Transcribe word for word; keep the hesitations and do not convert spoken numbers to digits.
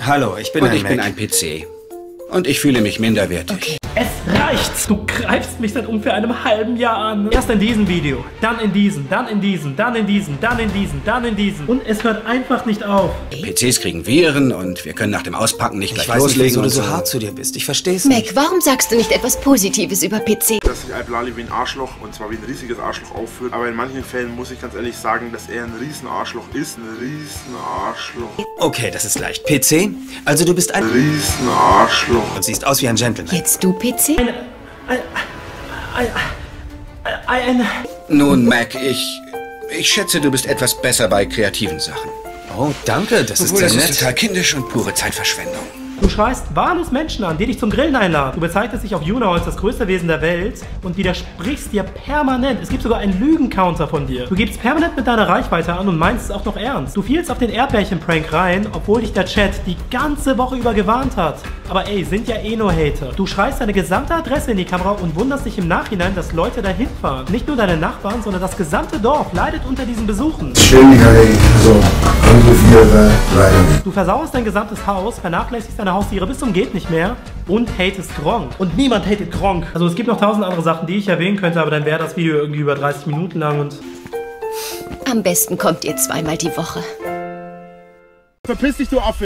Hallo, ich bin Und ein ich bin Mac. ein P C. Und ich fühle mich minderwertig. Okay. Es reicht! Du greifst mich seit ungefähr einem halben Jahr an. Erst in diesem Video, dann in diesem, dann in diesem, dann in diesem, dann in diesem, dann in diesem. Und es hört einfach nicht auf. P Cs kriegen Viren und wir können nach dem Auspacken nicht gleich Ich weiß nicht, loslegen. wieso du und so so hart zu dir bist. Ich versteh's nicht. Mac, warum sagst du nicht etwas Positives über P C? Dass sich Al-Bilali wie ein Arschloch, und zwar wie ein riesiges Arschloch aufführt. Aber in manchen Fällen muss ich ganz ehrlich sagen, dass er ein Riesenarschloch ist. Ein Riesenarschloch. Okay, das ist leicht. P C? Also du bist ein Riesenarschloch. und siehst aus wie ein Gentleman. Jetzt du, P C? Eine, ein, ein, ein, ein, Nun, Mac, ich... Ich schätze, du bist etwas besser bei kreativen Sachen. Oh, danke, das ist Obwohl, sehr das ist nett. total kindisch und pure Zeitverschwendung. Du schreist wahllos Menschen an, die dich zum Grillen einladen. Du bezeichnest dich auf YouNow als das größte Wesen der Welt und widersprichst dir permanent. Es gibt sogar einen Lügencounter von dir. Du gibst permanent mit deiner Reichweite an und meinst es auch noch ernst. Du fielst auf den Erdbärchen-Prank rein, obwohl dich der Chat die ganze Woche über gewarnt hat. Aber ey, sind ja eh nur Hater. Du schreist deine gesamte Adresse in die Kamera und wunderst dich im Nachhinein, dass Leute dahin fahren. Nicht nur deine Nachbarn, sondern das gesamte Dorf leidet unter diesen Besuchen. Ständiger so Anrufiere leider nicht. Du versauerst dein gesamtes Haus, vernachlässigst deine Haustiere bis zum geht nicht mehr und hatest Gronkh. Und niemand hatet Gronkh. Also es gibt noch tausend andere Sachen, die ich erwähnen könnte, aber dann wäre das Video irgendwie über dreißig Minuten lang und... Am besten kommt ihr zweimal die Woche. Verpiss dich, du Affe!